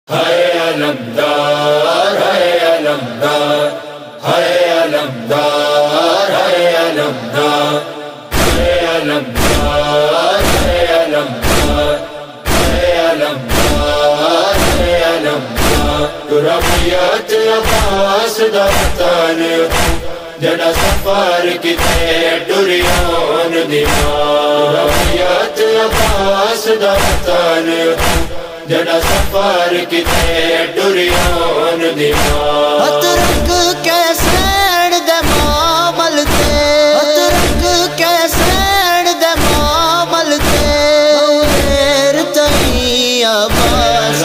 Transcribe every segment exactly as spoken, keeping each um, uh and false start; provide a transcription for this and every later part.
हाय अलमदार हाय अलमदार हाय अलमदार हाय अलमदार हाय अलमदार हाय अलमदार हाय अलमदार हाय अलमदार रबियत अब्बास दफ्तान जड़ा सफर किते डुरियान दीवार रबियत अब्बास दफ्तान जड़ा सफर किते डुरियान दीवार अतरक कैसैन दे मामल ते अतरक कैसैन दे मामल ते मेर तई अब्बास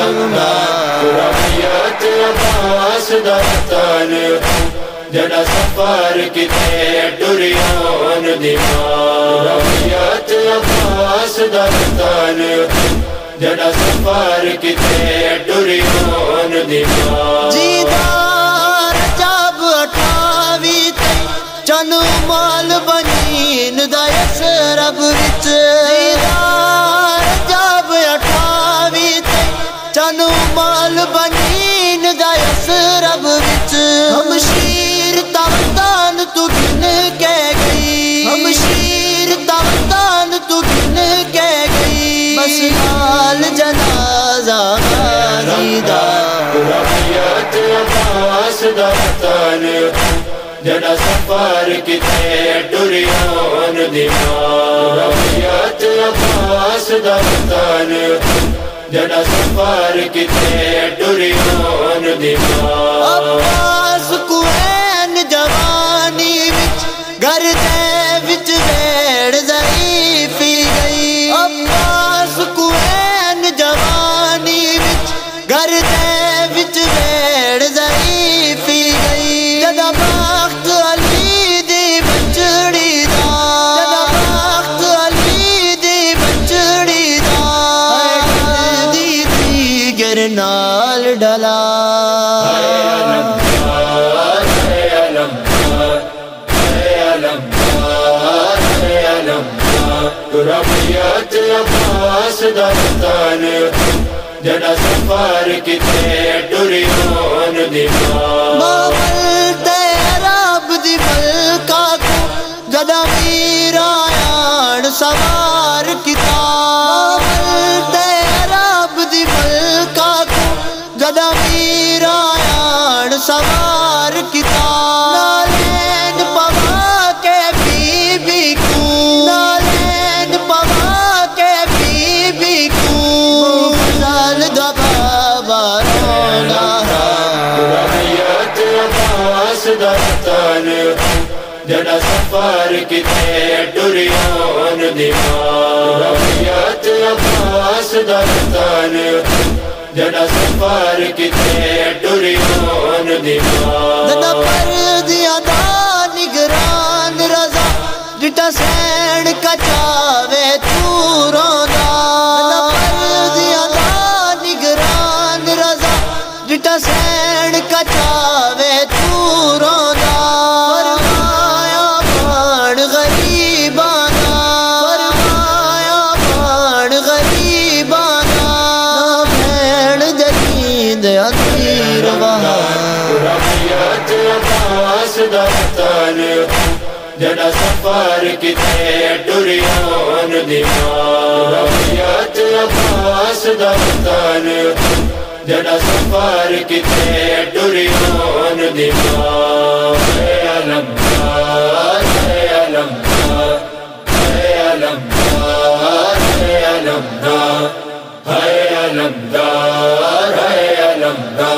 रबियत अब्बास दफ्तान जड़ा सफर किते डुरियान दीवार रबियत अब्बास दफ्तान जड़ा सफर किते डुरियान दीवार जीदार जब अठावी ते चनु माल बनीन दयस रब विच जीदार जब अठावी ते चनु माल बनीन दयस रब विच हम शीर तवतान तू गिन के गई हम शीर तवतान तू गिन के गई बस हाल जनाजा गाजीदा रबियत अब्बास दफ्तान जड़ा सफर किते डुरियान दीवार रबियत अब्बास दफ्तान जड़ा सफर किते डुरियान दीवार अब्बास कुएन जवानी विच घर दे विच वेड़ ज़ईफ़ी गई अब्बास कुएन जवानी विच घर दे विच वेड़ ज़ईफ़ी गई जदा वक्त अली दी बचड़ी दा जदा वक्त अली दी बचड़ी दा दी दी गिरनाल डला रबियत अब्बास दफ्तान जड़ा सफर किते डुरियान दीवार बाबल ते रब दी मलका को जदा मीरा यान सवार किता बाबल ते रब दी मलका को जदा मीरा यान सवार किता नालैन पवा के बीबी को नालैन पवा के बीबी को साल दबा रोना रबियत अब्बास दफ्तान जड़ा सफर किते डुरियान दीवार रबियत अब्बास दफ्तान जड़ा सफर किते डुरियान दीवार जदा पर दिया दा निगरान रजा जिटा सैन कचावे तू रोंदा जदा पर दिया दा निगरान रजा जिटा सैन कचावे तू रोंदा फरमाया बाण गरीबाना फरमाया बाण गरीबाना भैण जलीद अतीर वहा रबियत अब्बास दफ्तान जड़ा सफर किते डुरियान दीवार रबियत अब्बास दफ्तान जड़ा सफर किते डुरियान दीवार हाय अलमदार हाय अलमदार हाय अलमदार हाय अलमदार हाय अलमदार हाय अलमदार